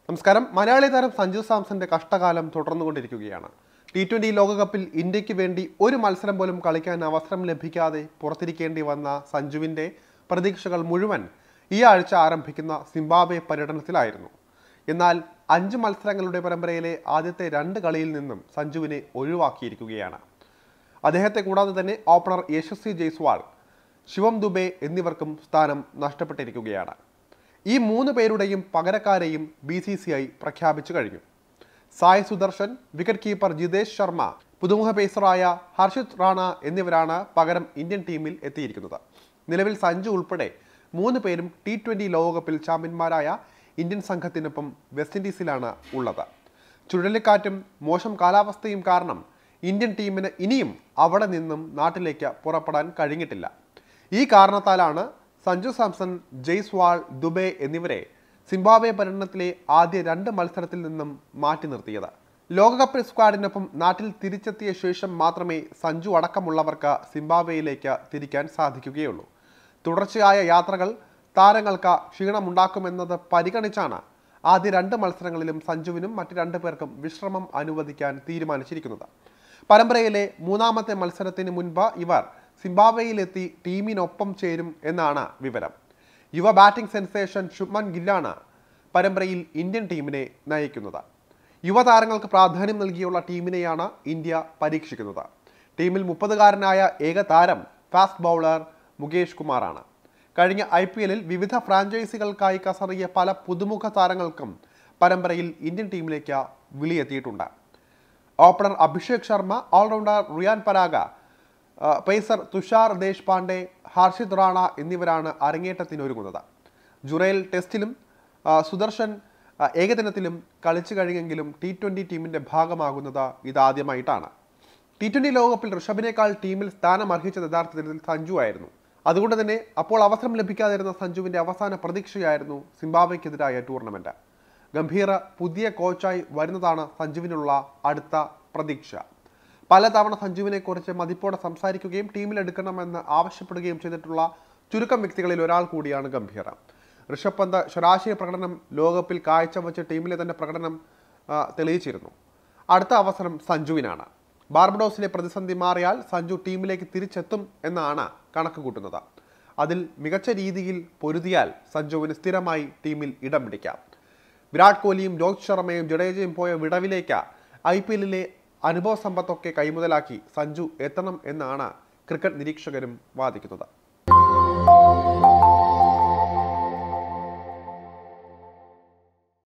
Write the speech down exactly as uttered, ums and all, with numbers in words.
നമസ്കാരം. മലയാളി താരം സഞ്ജു സാംസന്റെ കഷ്ടകാലം തുടർന്നുകൊണ്ടിരിക്കുകയാണ്. ടി ട്വന്റി ലോകകപ്പിൽ ഇന്ത്യക്ക് വേണ്ടി ഒരു മത്സരം പോലും കളിക്കാൻ അവസരം ലഭിക്കാതെ പുറത്തിരിക്കേണ്ടി വന്ന സഞ്ജുവിന്റെ പ്രതീക്ഷകൾ മുഴുവൻ ഈ ആഴ്ച ആരംഭിക്കുന്ന സിംബാബ്വെ പര്യടനത്തിലായിരുന്നു. എന്നാൽ അഞ്ച് മത്സരങ്ങളുടെ പരമ്പരയിലെ ആദ്യത്തെ രണ്ട് കളിയിൽ നിന്നും സഞ്ജുവിനെ ഒഴിവാക്കിയിരിക്കുകയാണ്. അദ്ദേഹത്തെ കൂടാതെ തന്നെ ഓപ്പണർ യശസ്വി ജയ്സ്വാൾ, ശിവം ദുബെ എന്നിവർക്കും സ്ഥാനം നഷ്ടപ്പെട്ടിരിക്കുകയാണ്. ഈ മൂന്ന് പേരുടെയും പകരക്കാരെയും ബി സി സി ഐ പ്രഖ്യാപിച്ചു കഴിഞ്ഞു. സായ് സുദർശൻ, വിക്കറ്റ് കീപ്പർ ജിതേഷ് ശർമ്മ, പുതുമുഖ പേസറായ ഹർഷിത് റാണ എന്നിവരാണ് പകരം ഇന്ത്യൻ ടീമിൽ എത്തിയിരിക്കുന്നത്. നിലവിൽ സഞ്ജു ഉൾപ്പെടെ മൂന്ന് പേരും ടി ട്വന്റി ലോകകപ്പിൽ ചാമ്പ്യന്മാരായ ഇന്ത്യൻ സംഘത്തിനൊപ്പം വെസ്റ്റ് ഇൻഡീസിലാണ് ഉള്ളത്. ചുഴലിക്കാറ്റും മോശം കാലാവസ്ഥയും കാരണം ഇന്ത്യൻ ടീമിന് ഇനിയും അവിടെ നിന്നും നാട്ടിലേക്ക് പുറപ്പെടാൻ കഴിഞ്ഞിട്ടില്ല. ഈ കാരണത്താലാണ് സഞ്ജു സാംസൺ, ജയ്സ്വാൾ, ദുബെ എന്നിവരെ സിംബാബ്വെ പര്യടനത്തിലെ ആദ്യ രണ്ട് മത്സരത്തിൽ നിന്നും മാറ്റി നിർത്തിയത്. ലോകകപ്പ് സ്ക്വാഡിനൊപ്പം നാട്ടിൽ തിരിച്ചെത്തിയ ശേഷം മാത്രമേ സഞ്ജു അടക്കമുള്ളവർക്ക് സിംബാബ്വെയിലേക്ക് തിരിക്കാൻ സാധിക്കുകയുള്ളൂ. തുടർച്ചയായ യാത്രകൾ താരങ്ങൾക്ക് ക്ഷീണമുണ്ടാക്കുമെന്നത് പരിഗണിച്ചാണ് ആദ്യ രണ്ട് മത്സരങ്ങളിലും സഞ്ജുവിനും മറ്റ് രണ്ടു പേർക്കും വിശ്രമം അനുവദിക്കാൻ തീരുമാനിച്ചിരിക്കുന്നത്. പരമ്പരയിലെ മൂന്നാമത്തെ മത്സരത്തിന് മുൻപ് ഇവർ സിംബാബ്വെയിലെത്തി ടീമിനൊപ്പം ചേരും എന്നാണ് വിവരം. യുവ ബാറ്റിംഗ് സെൻസേഷൻ ശുഭ്മൻ ഗില്ലാണ് പരമ്പരയിൽ ഇന്ത്യൻ ടീമിനെ നയിക്കുന്നത്. യുവതാരങ്ങൾക്ക് പ്രാധാന്യം നൽകിയുള്ള ടീമിനെയാണ് ഇന്ത്യ പരീക്ഷിക്കുന്നത്. ടീമിൽ മുപ്പതുകാരനായ ഏക താരം ഫാസ്റ്റ് ബൗളർ മുകേഷ് കുമാറാണ്. കഴിഞ്ഞ ഐ പി എല്ലിൽ വിവിധ ഫ്രാഞ്ചൈസികൾക്കായി കസറിയ പല പുതുമുഖ താരങ്ങൾക്കും പരമ്പരയിൽ ഇന്ത്യൻ ടീമിലേക്ക് വിളിയെത്തിയിട്ടുണ്ട്. Opener Abhishek Sharma, allrounder Riyan Parag, pacer Tushar Deshpande, Harshit Rana എന്നിവരാണ് അരങ്ങേറ്റത്തിനൊരുങ്ങുന്നത്. ജുറൈൽ ടെസ്റ്റിലും സുദർശൻ ഏകദിനത്തിലും കളിച്ചു കഴിഞ്ഞെങ്കിലും ടി ട്വന്റി ടീമിന്റെ ഭാഗമാകുന്നത് ഇതാദ്യമായിട്ടാണ്. ടി ട്വന്റി ലോകകപ്പിൽ ഋഷഭിനേക്കാൾ ടീമിൽ സ്ഥാനം അർഹിച്ചത് യഥാർത്ഥത്തിൽ സഞ്ജു ആയിരുന്നു. അതുകൊണ്ട് തന്നെ അപ്പോൾ അവസരം ലഭിക്കാതിരുന്ന സഞ്ജുവിന്റെ അവസാന പ്രതീക്ഷയായിരുന്നു സിംബാബ്വെക്കെതിരായ ടൂർണമെന്റ്. ഗംഭീർ പുതിയ കോച്ചായി വരുന്നതാണ് സഞ്ജുവിനുള്ള അടുത്ത പ്രതീക്ഷ. പലതവണ സഞ്ജുവിനെ കുറിച്ച് മതിപ്പോടെ സംസാരിക്കുകയും ടീമിലെടുക്കണമെന്ന് ആവശ്യപ്പെടുകയും ചെയ്തിട്ടുള്ള ചുരുക്കം വ്യക്തികളിൽ ഒരാൾ കൂടിയാണ് ഗംഭീർ. ഋഷഭ് പന്ത് ശരാശരി പ്രകടനം ലോകകപ്പിൽ കാഴ്ചവെച്ച് ടീമിലെ തന്നെ പ്രകടനം തെളിയിച്ചിരുന്നു. അടുത്ത അവസരം സഞ്ജുവിനാണ്. ബാർബഡോസിലെ പ്രതിസന്ധി മാറിയാൽ സഞ്ജു ടീമിലേക്ക് തിരിച്ചെത്തും എന്നാണ് കണക്ക് കൂട്ടുന്നത്. അതിൽ മികച്ച രീതിയിൽ പൊരുതിയാൽ സഞ്ജുവിന് സ്ഥിരമായി ടീമിൽ ഇടം പിടിക്കാം. വിരാട് കോഹ്ലിയും രോഹിത് ശർമ്മയും ജഡേജയും പോയ വിടവിലേക്ക് ഐ പി എല്ലിലെ അനുഭവ സമ്പത്തൊക്കെ കൈമുതലാക്കി സഞ്ജു എത്തണം എന്നാണ് ക്രിക്കറ്റ് നിരീക്ഷകരും വാദിക്കുന്നത്.